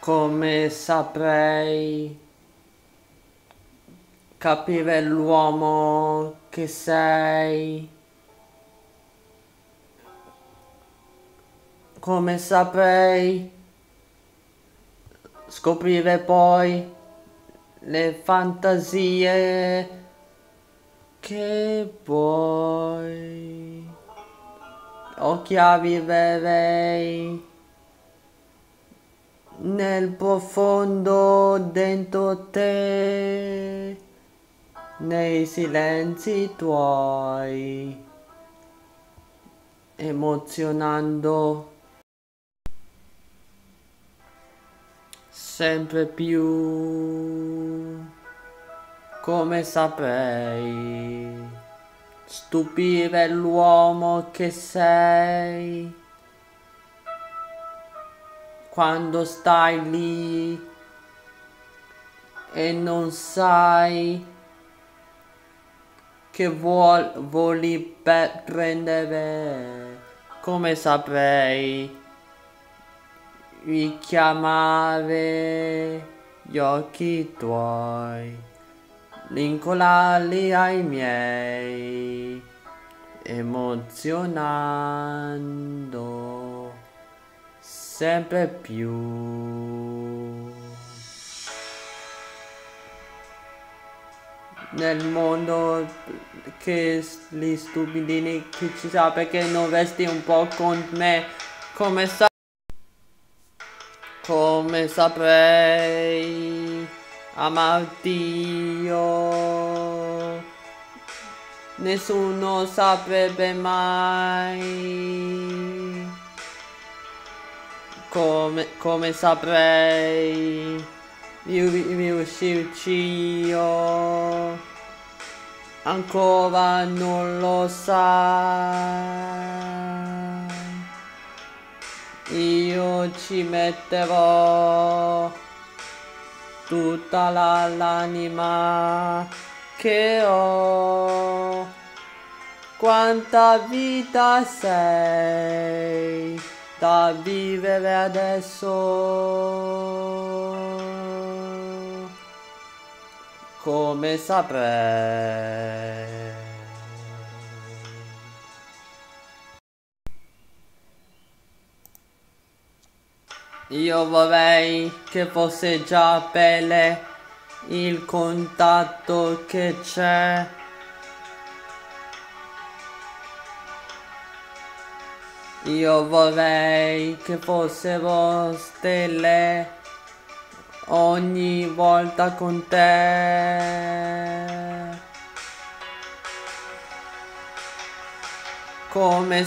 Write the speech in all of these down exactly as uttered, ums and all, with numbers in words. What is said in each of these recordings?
come saprei capire l'uomo che sei, come saprei scoprire poi le fantasie che vuoi, o chiarirei nel profondo dentro te, nei silenzi tuoi, emozionando sempre più, come saprei stupire l'uomo che sei, quando stai lì e non sai che vuol, voli per prendere, come saprei richiamare gli occhi tuoi, vincolarli ai miei, emozionando sempre più. Nel mondo che gli stupidini che ci sa, perché non resti un po' con me, come sa come saprei amarti io, nessuno saprebbe mai, come, come saprei riuscirci io, ancora non lo sai. Io ci metterò tutta la, l'anima che ho. Quanta vita sei da vivere adesso, come saprei. Io vorrei che fosse già pelle il contatto che c'è. Io vorrei che fossero stelle ogni volta con te. Come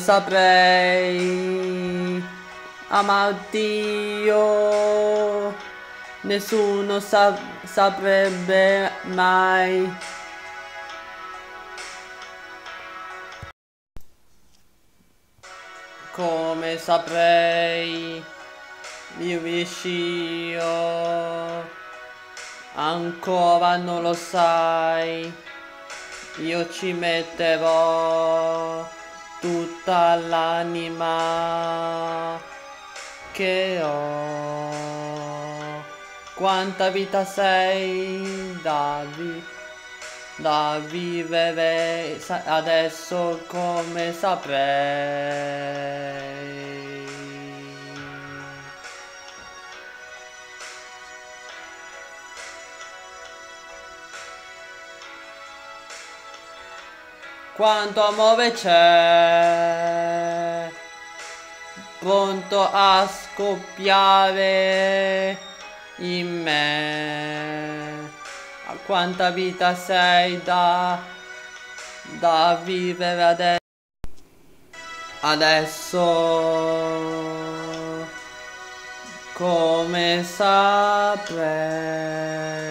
saprei amarti io, nessuno sa saprebbe mai. Come saprei viverci io, ancora non lo sai. Io ci metterò tutta l'anima che ho. Quanta vita sei da, vi da vivere adesso, come saprei. Quanto amore c'è, pronto a scoppiare in me. A quanta vita sei da, da vivere adesso, adesso come saprei.